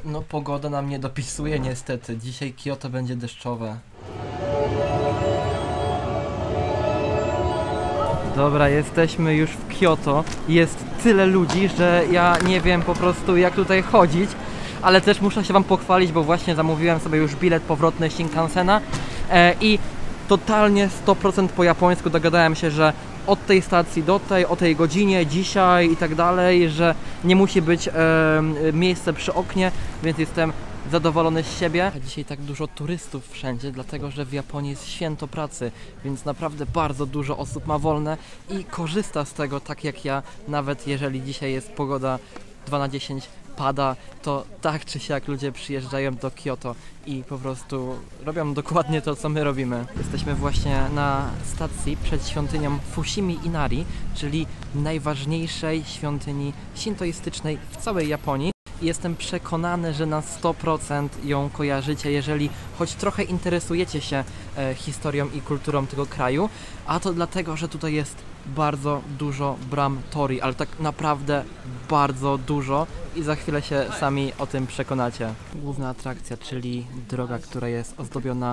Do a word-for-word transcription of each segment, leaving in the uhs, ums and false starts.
No pogoda nam nie dopisuje niestety. Dzisiaj Kyoto będzie deszczowe. Dobra, jesteśmy już w Kyoto. Jest tyle ludzi, że ja nie wiem po prostu jak tutaj chodzić. Ale też muszę się wam pochwalić, bo właśnie zamówiłem sobie już bilet powrotny Shinkansena e, i totalnie sto procent po japońsku dogadałem się, że od tej stacji do tej, o tej godzinie, dzisiaj i tak dalej, że nie musi być e, miejsce przy oknie, więc jestem zadowolony z siebie. A dzisiaj tak dużo turystów wszędzie, dlatego że w Japonii jest święto pracy, więc naprawdę bardzo dużo osób ma wolne i korzysta z tego, tak jak ja, nawet jeżeli dzisiaj jest pogoda dwa na dziesięć, pada, to tak czy siak ludzie przyjeżdżają do Kyoto i po prostu robią dokładnie to, co my robimy. Jesteśmy właśnie na stacji przed świątynią Fushimi Inari, czyli najważniejszej świątyni shintoistycznej w całej Japonii. I jestem przekonany, że na sto procent ją kojarzycie, jeżeli choć trochę interesujecie się e, historią i kulturą tego kraju, a to dlatego, że tutaj jest bardzo dużo bram torii, ale tak naprawdę bardzo dużo i za chwilę się sami o tym przekonacie. Główna atrakcja, czyli droga, która jest ozdobiona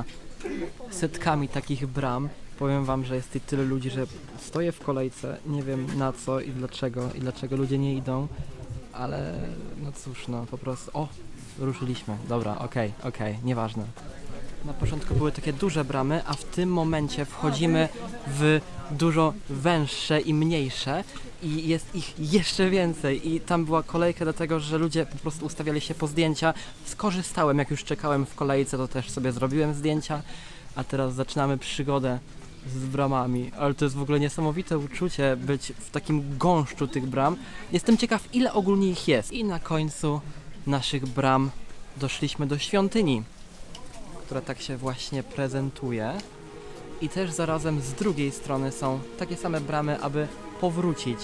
setkami takich bram. Powiem wam, że jest tutaj tyle ludzi, że stoję w kolejce, nie wiem na co i dlaczego i dlaczego ludzie nie idą. Ale no cóż, no po prostu... O! Ruszyliśmy. Dobra, okej, okay, okej, okay, nieważne. Na początku były takie duże bramy, a w tym momencie wchodzimy w dużo węższe i mniejsze i jest ich jeszcze więcej i tam była kolejka dlatego, że ludzie po prostu ustawiali się po zdjęcia. Skorzystałem, jak już czekałem w kolejce, to też sobie zrobiłem zdjęcia, a teraz zaczynamy przygodę z bramami, ale to jest w ogóle niesamowite uczucie być w takim gąszczu tych bram. Jestem ciekaw, ile ogólnie ich jest. I na końcu naszych bram doszliśmy do świątyni, która tak się właśnie prezentuje. I też zarazem z drugiej strony są takie same bramy, aby powrócić.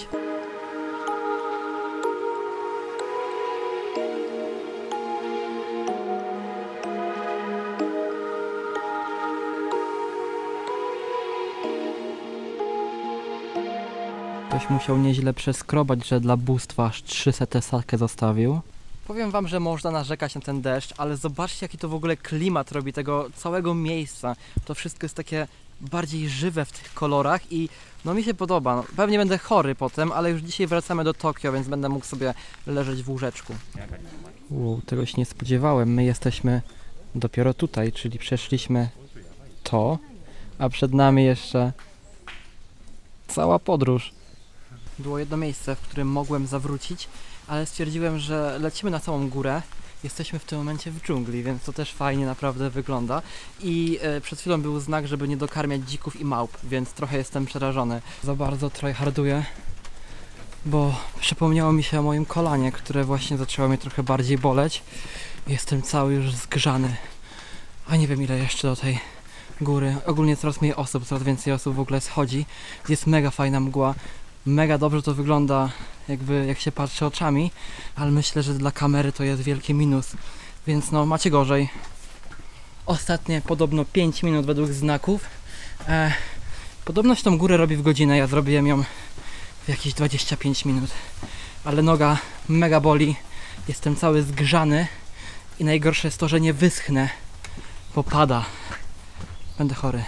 Ktoś musiał nieźle przeskrobać, że dla bóstwa aż trzysta sakę zostawił. Powiem wam, że można narzekać na ten deszcz, ale zobaczcie, jaki to w ogóle klimat robi tego całego miejsca. To wszystko jest takie bardziej żywe w tych kolorach i no mi się podoba. No, pewnie będę chory potem, ale już dzisiaj wracamy do Tokio, więc będę mógł sobie leżeć w łóżeczku. Wow, tego się nie spodziewałem. My jesteśmy dopiero tutaj, czyli przeszliśmy to, a przed nami jeszcze cała podróż. Było jedno miejsce, w którym mogłem zawrócić, ale stwierdziłem, że lecimy na całą górę. Jesteśmy w tym momencie w dżungli, więc to też fajnie naprawdę wygląda. I e, przed chwilą był znak, żeby nie dokarmiać dzików i małp, więc trochę jestem przerażony. Za bardzo tryharduję, bo przypomniało mi się o moim kolanie, które właśnie zaczęło mnie trochę bardziej boleć. Jestem cały już zgrzany, a nie wiem ile jeszcze do tej góry. Ogólnie coraz mniej osób, coraz więcej osób w ogóle schodzi. Jest mega fajna mgła. Mega dobrze to wygląda, jakby jak się patrzy oczami, ale myślę, że dla kamery to jest wielki minus, więc no macie gorzej. Ostatnie podobno pięć minut według znaków. E, podobno się tą górę robi w godzinę, ja zrobiłem ją w jakieś dwadzieścia pięć minut, ale noga mega boli, jestem cały zgrzany i najgorsze jest to, że nie wyschnę, bo pada. Będę chory.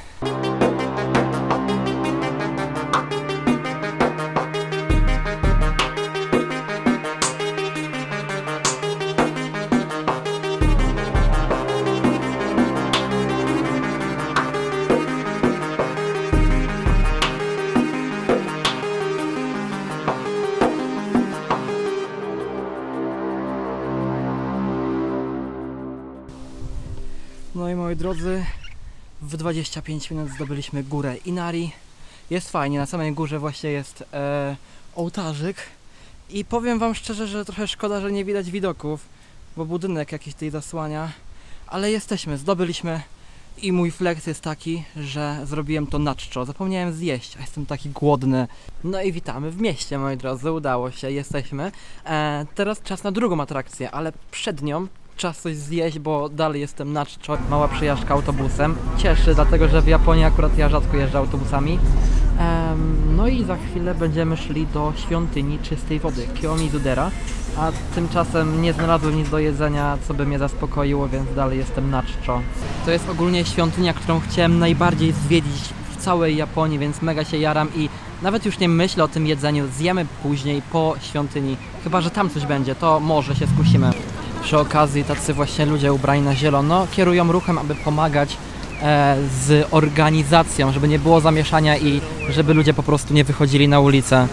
No i moi drodzy, w dwadzieścia pięć minut zdobyliśmy górę Inari. Jest fajnie, na samej górze właśnie jest e, ołtarzyk. I powiem wam szczerze, że trochę szkoda, że nie widać widoków, bo budynek jakiś tutaj zasłania. Ale jesteśmy, zdobyliśmy i mój flex jest taki, że zrobiłem to na czczo. Zapomniałem zjeść, a jestem taki głodny. No i witamy w mieście, moi drodzy, udało się, jesteśmy. E, teraz czas na drugą atrakcję, ale przed nią czas coś zjeść, bo dalej jestem na czczo. Mała przejażdżka autobusem. Cieszy, dlatego że w Japonii akurat ja rzadko jeżdżę autobusami. No i za chwilę będziemy szli do świątyni czystej wody, Kiyomizu-dera, a tymczasem nie znalazłem nic do jedzenia, co by mnie zaspokoiło, więc dalej jestem na czczo. To jest ogólnie świątynia, którą chciałem najbardziej zwiedzić w całej Japonii, więc mega się jaram i nawet już nie myślę o tym jedzeniu, zjemy później po świątyni, chyba że tam coś będzie, to może się skusimy. Przy okazji tacy właśnie ludzie ubrani na zielono kierują ruchem, aby pomagać e, z organizacją, żeby nie było zamieszania i żeby ludzie po prostu nie wychodzili na ulicę.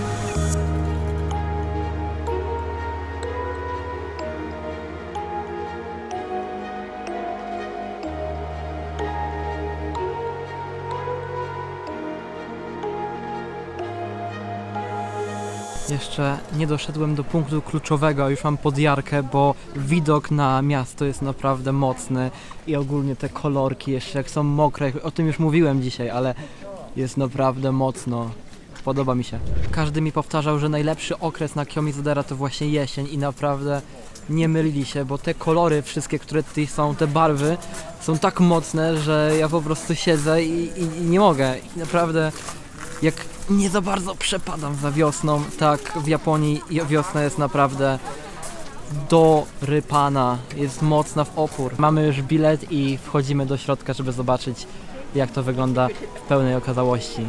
Jeszcze nie doszedłem do punktu kluczowego, a już mam podjarkę, bo widok na miasto jest naprawdę mocny i ogólnie te kolorki jeszcze jak są mokre, o tym już mówiłem dzisiaj, ale jest naprawdę mocno. Podoba mi się. Każdy mi powtarzał, że najlepszy okres na Kiyomizu-dera to właśnie jesień i naprawdę nie mylili się, bo te kolory wszystkie, które tutaj są, te barwy są tak mocne, że ja po prostu siedzę i, i, i nie mogę. I naprawdę jak nie za bardzo przepadam za wiosną, tak w Japonii wiosna jest naprawdę dorypana, jest mocna w opór. Mamy już bilet i wchodzimy do środka, żeby zobaczyć, jak to wygląda w pełnej okazałości.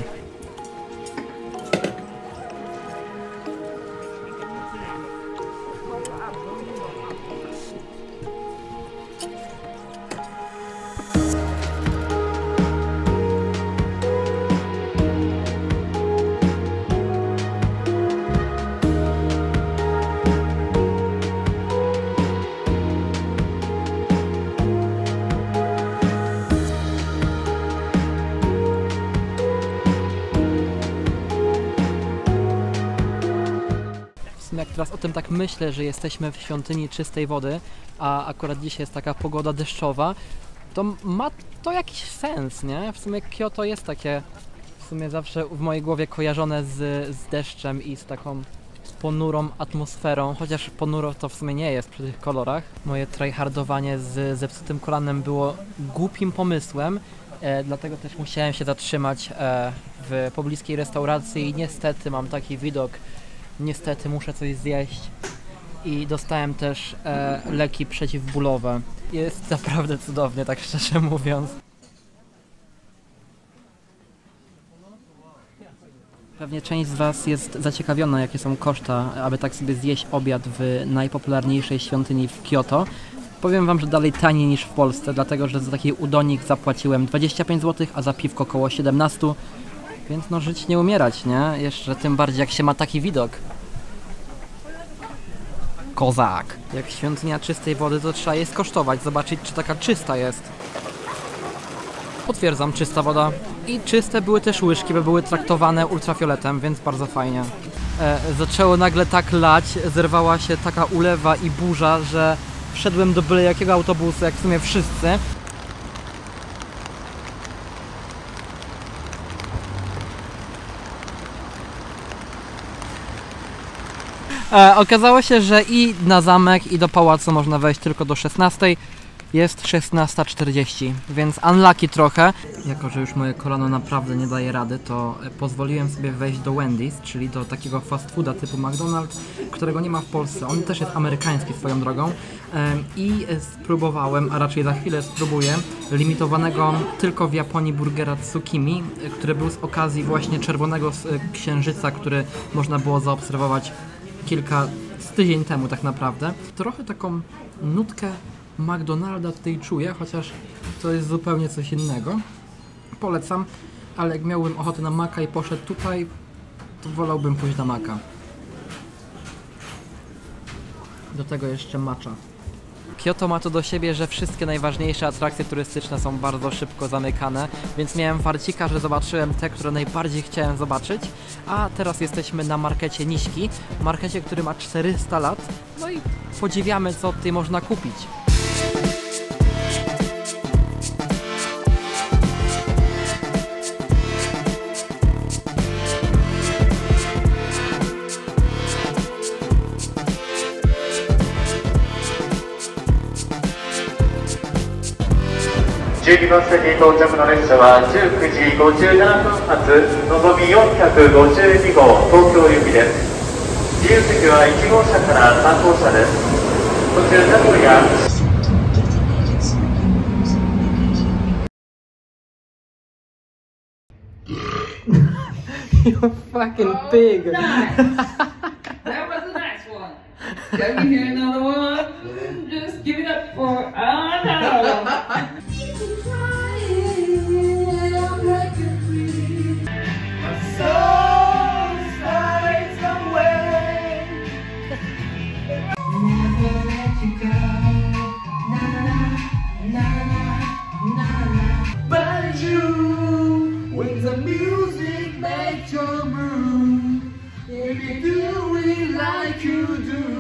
Jak teraz o tym tak myślę, że jesteśmy w świątyni czystej wody, a akurat dzisiaj jest taka pogoda deszczowa, to ma to jakiś sens, nie? W sumie Kyoto jest takie w sumie zawsze w mojej głowie kojarzone z, z deszczem i z taką ponurą atmosferą, chociaż ponuro to w sumie nie jest przy tych kolorach. Moje tryhardowanie z zepsutym kolanem było głupim pomysłem, e, dlatego też musiałem się zatrzymać e, w pobliskiej restauracji i niestety mam taki widok. Niestety muszę coś zjeść i dostałem też e, leki przeciwbólowe. Jest naprawdę cudownie, tak szczerze mówiąc. Pewnie część z Was jest zaciekawiona, jakie są koszta, aby tak sobie zjeść obiad w najpopularniejszej świątyni w Kyoto. Powiem Wam, że dalej taniej niż w Polsce, dlatego że za taki udonik zapłaciłem dwadzieścia pięć złotych, a za piwko około siedemnaście. Więc no żyć nie umierać, nie? Jeszcze tym bardziej jak się ma taki widok. Kozak! Jak świątynia czystej wody, to trzeba je skosztować, zobaczyć czy taka czysta jest. Potwierdzam, czysta woda. I czyste były też łyżki, bo były traktowane ultrafioletem, więc bardzo fajnie. E, zaczęło nagle tak lać, zerwała się taka ulewa i burza, że wszedłem do byle jakiego autobusu, jak w sumie wszyscy. E, okazało się, że i na zamek, i do pałacu można wejść tylko do szesnastej. Jest szesnasta czterdzieści, więc unlucky trochę. Jako że już moje kolano naprawdę nie daje rady, to pozwoliłem sobie wejść do Wendy's, czyli do takiego fast fooda typu McDonald's, którego nie ma w Polsce. On też jest amerykański swoją drogą. I spróbowałem, a raczej za chwilę spróbuję, limitowanego tylko w Japonii burgera Tsukimi, który był z okazji właśnie czerwonego księżyca, który można było zaobserwować kilka z tydzień temu tak naprawdę. Trochę taką nutkę McDonalda tutaj czuję, chociaż to jest zupełnie coś innego. Polecam, ale jak miałbym ochotę na maka i poszedł tutaj, to wolałbym pójść na maka. Do tego jeszcze matcha. Kyoto ma to do siebie, że wszystkie najważniejsze atrakcje turystyczne są bardzo szybko zamykane, więc miałem farcika, że zobaczyłem te, które najbardziej chciałem zobaczyć, a teraz jesteśmy na markecie Niśki, markecie, który ma czterysta lat, no i podziwiamy, co tutaj można kupić. じゅうにばん線に到着の列車はじゅうくじごじゅうななふん発のぞみよんひゃくごじゅうにごう東京行きです。自由席はいちごうしゃからさんごうしゃです。途中タクや You fucking pig. Oh, nice. That was a nice one. Can you hear another one? Just give it up for Anna. My soul flies away. Never let you go. Na na na na na na. But you, with the music, make your move. If you do it like you do.